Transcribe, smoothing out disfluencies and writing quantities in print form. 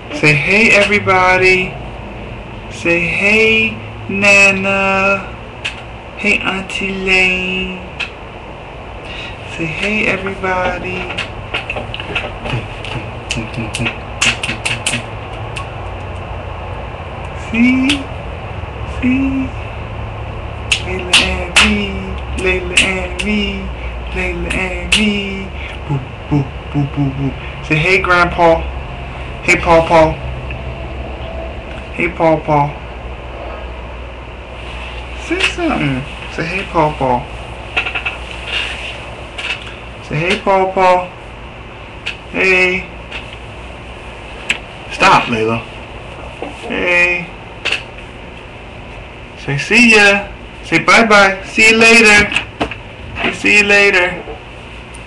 Say hey everybody. Say hey Nana. Hey Auntie Lane. Say hey everybody. See? See? Layla and me. Layla and me. Layla and me. Boo, boo, boo, boo, boo. Say hey Grandpa. Hey Paw Paw. Hey Paw Paw. Say something. Say hey Paw Paw. Say hey Paw Paw. Hey. Stop, Layla. Hey. Say see ya. Say bye bye. See you later. Say see you later.